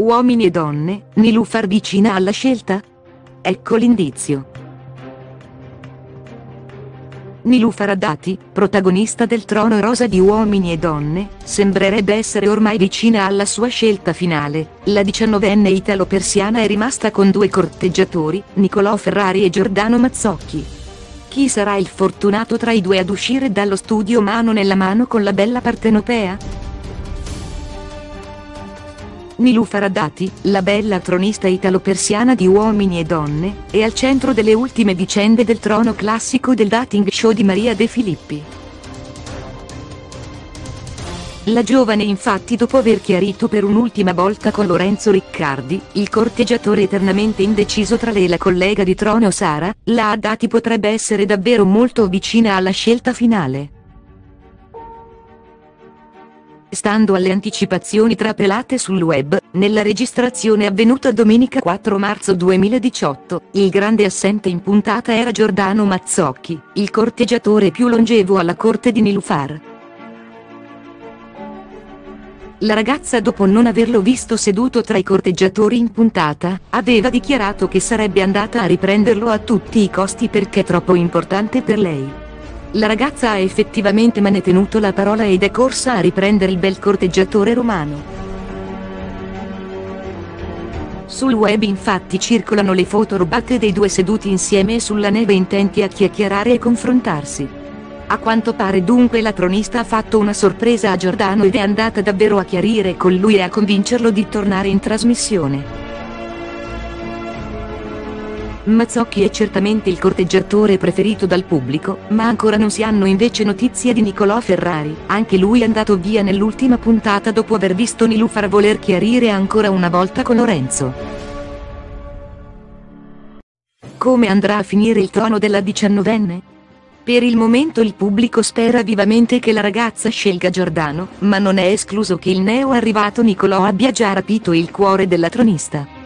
Uomini e donne, Niloufar vicina alla scelta? Ecco l'indizio. Niloufar Haddadi, protagonista del trono rosa di Uomini e donne, sembrerebbe essere ormai vicina alla sua scelta finale. La 19enne italo-persiana è rimasta con due corteggiatori, Nicolò Ferrari e Giordano Mazzocchi. Chi sarà il fortunato tra i due ad uscire dallo studio mano nella mano con la bella partenopea? Niloufar Haddadi, la bella tronista italo-persiana di Uomini e donne, è al centro delle ultime vicende del trono classico del dating show di Maria De Filippi. La giovane infatti, dopo aver chiarito per un'ultima volta con Lorenzo Riccardi, il corteggiatore eternamente indeciso tra lei e la collega di trono Sara, la Haddadi potrebbe essere davvero molto vicina alla scelta finale. Stando alle anticipazioni trapelate sul web, nella registrazione avvenuta domenica 4 marzo 2018, il grande assente in puntata era Giordano Mazzocchi, il corteggiatore più longevo alla corte di Niloufar. La ragazza, dopo non averlo visto seduto tra i corteggiatori in puntata, aveva dichiarato che sarebbe andata a riprenderlo a tutti i costi perché troppo importante per lei. La ragazza ha effettivamente mantenuto la parola ed è corsa a riprendere il bel corteggiatore romano. Sul web infatti circolano le foto rubate dei due seduti insieme sulla neve intenti a chiacchierare e confrontarsi. A quanto pare dunque la tronista ha fatto una sorpresa a Giordano ed è andata davvero a chiarire con lui e a convincerlo di tornare in trasmissione. Mazzocchi è certamente il corteggiatore preferito dal pubblico, ma ancora non si hanno invece notizie di Nicolò Ferrari. Anche lui è andato via nell'ultima puntata dopo aver visto Niloufar voler chiarire ancora una volta con Lorenzo. Come andrà a finire il trono della 19enne? Per il momento il pubblico spera vivamente che la ragazza scelga Giordano, ma non è escluso che il neo arrivato Nicolò abbia già rapito il cuore della tronista.